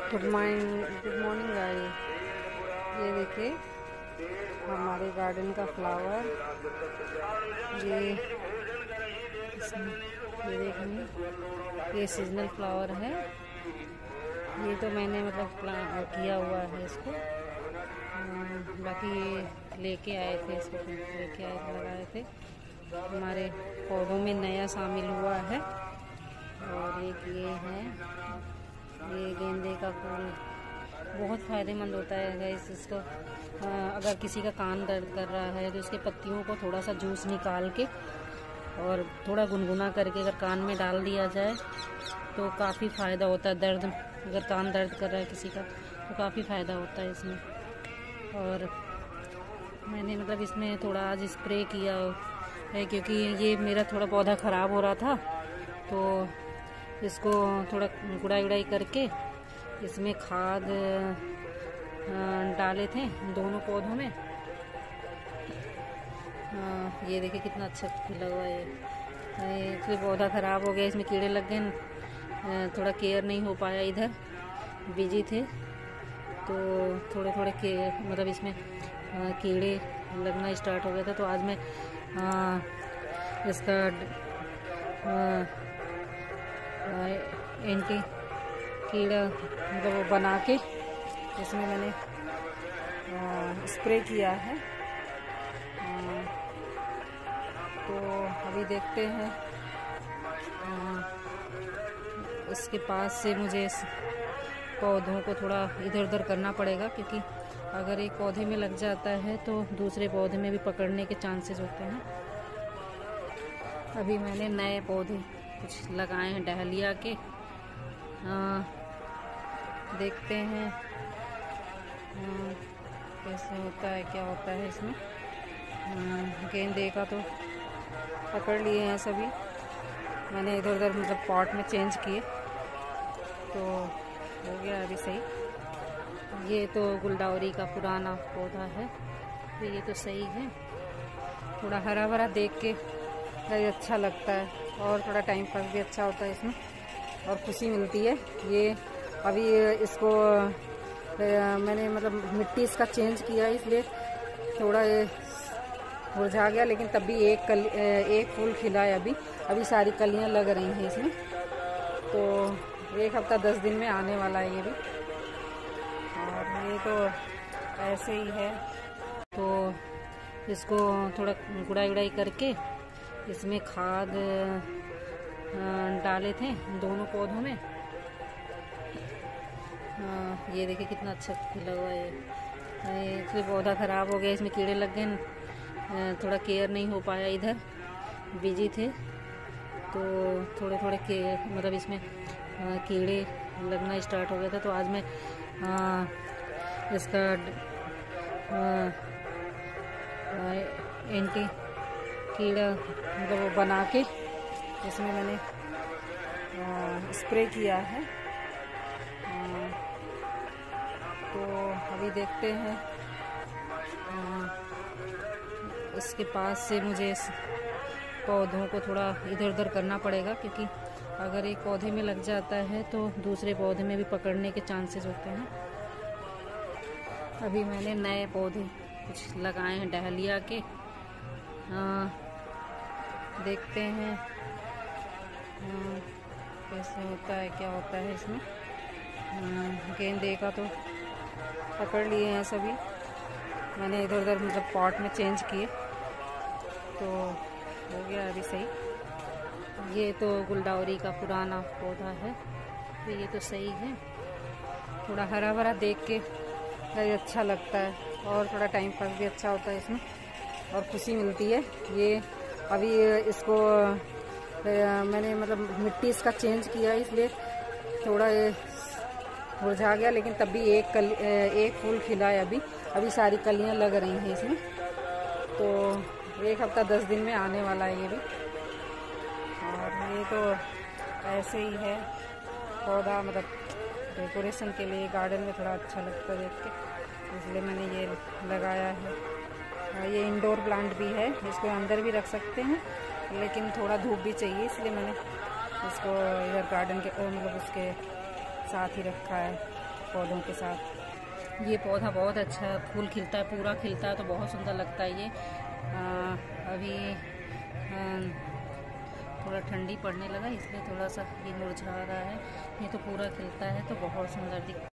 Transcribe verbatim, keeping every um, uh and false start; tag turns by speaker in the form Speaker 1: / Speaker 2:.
Speaker 1: Good morning good morning guys. ये देखिए हमारे गार्डन का फ्लावर। ये ये देखिए ये सीजनल फ्लावर है। ये तो मैंने मतलब प्लान किया हुआ है इसको। बाकी ये लेके आए थे, इसको लेके आए थे लगाए थे, हमारे पौधों में नया शामिल हुआ है। और एक ये है, ये गेंदे का फूल बहुत फ़ायदेमंद होता है गाइस। इसको अगर किसी का कान दर्द कर रहा है तो इसके पत्तियों को थोड़ा सा जूस निकाल के और थोड़ा गुनगुना करके अगर कान में डाल दिया जाए तो काफ़ी फ़ायदा होता है। दर्द अगर कान दर्द कर रहा है किसी का तो काफ़ी फ़ायदा होता है इसमें। और मैंने मतलब इसमें थोड़ा आज स्प्रे किया है क्योंकि ये मेरा थोड़ा पौधा ख़राब हो रहा था, तो इसको थोड़ा गुड़ाई गुड़ाई करके इसमें खाद डाले थे दोनों पौधों में। ये देखिए कितना अच्छा खिला हुआ है। ये फिर पौधा ख़राब हो गया, इसमें कीड़े लग गए, थोड़ा केयर नहीं हो पाया, इधर बिजी थे तो थोड़े थोड़े के मतलब इसमें कीड़े लगना स्टार्ट हो गया था। तो आज मैं आ, इसका एंटी कीड़ा मतलब वो बना के इसमें मैंने आ, स्प्रे किया है। आ, तो अभी देखते हैं, आ, इसके पास से मुझे इस पौधों को थोड़ा इधर उधर करना पड़ेगा क्योंकि अगर एक पौधे में लग जाता है तो दूसरे पौधे में भी पकड़ने के चांसेस होते हैं। अभी मैंने नए पौधे कुछ लगाए हैं डहलिया के। आ, देखते हैं आ, कैसे होता है, क्या होता है इसमें। गेंदे का तो पकड़ लिए हैं सभी, मैंने इधर उधर मतलब पॉट में चेंज किए तो हो गया अभी सही। ये तो गुलदावरी का पुराना पौधा है, तो ये तो सही है। थोड़ा हरा भरा देख के अच्छा लगता है और थोड़ा टाइम पास भी अच्छा होता है इसमें और खुशी मिलती है। ये अभी इसको मैंने मतलब मिट्टी इसका चेंज किया इसलिए थोड़ा ये मुरझा गया, लेकिन तब भी एक कल एक फूल खिला है। अभी अभी सारी कलियां लग रही हैं इसमें, तो एक हफ्ता दस दिन में आने वाला है ये भी। और ये तो ऐसे ही है, तो इसको थोड़ा गुड़ाई गुड़ाई करके इसमें खाद डाले थे दोनों पौधों में। ये देखिए कितना अच्छा खिला हुआ है। ये फिर पौधा ख़राब हो गया, इसमें कीड़े लग गए, थोड़ा केयर नहीं हो पाया, इधर बिजी थे तो थोड़े थोड़े के मतलब इसमें कीड़े लगना स्टार्ट हो गया था। तो आज मैं आ, इसका एंटी कीड़ा मतलब वो बना के इसमें मैंने आ, स्प्रे किया है। आ, तो अभी देखते हैं, आ, इसके पास से मुझे इस पौधों को थोड़ा इधर उधर करना पड़ेगा क्योंकि अगर एक पौधे में लग जाता है तो दूसरे पौधे में भी पकड़ने के चांसेस होते हैं। अभी मैंने नए पौधे कुछ लगाए हैं डहलिया के। आ, देखते हैं आ, कैसे होता है, क्या होता है इसमें। गेंदे का तो पकड़ लिए हैं सभी, मैंने इधर उधर मतलब पॉट में चेंज किए तो हो गया अभी सही। ये तो गुलदावरी का पुराना पौधा है, तो ये तो सही है। थोड़ा हरा भरा देख के अच्छा लगता है और थोड़ा टाइम पास भी अच्छा होता है इसमें और खुशी मिलती है। ये अभी इसको मैंने मतलब मिट्टी इसका चेंज किया इसलिए थोड़ा ये मुरझा गया, लेकिन तब भी एक कल एक फूल खिला है। अभी अभी सारी कलियां लग रही हैं इसमें, तो एक हफ्ता दस दिन में आने वाला है ये भी। और ये तो ऐसे ही है पौधा, मतलब डेकोरेशन के लिए गार्डन में थोड़ा अच्छा लगता है देख के, इसलिए मैंने ये लगाया है। ये इंडोर प्लांट भी है, इसको अंदर भी रख सकते हैं लेकिन थोड़ा धूप भी चाहिए, इसलिए मैंने इसको इधर गार्डन के मतलब उसके साथ ही रखा है। पौधों के साथ। ये पौधा बहुत अच्छा फूल खिलता है, पूरा खिलता है तो बहुत सुंदर लगता है ये। आ, अभी आ, थोड़ा ठंडी पड़ने लगा इसलिए थोड़ा सा ये मुरझा रहा है, ये तो पूरा खिलता है तो बहुत सुंदर दिखता है।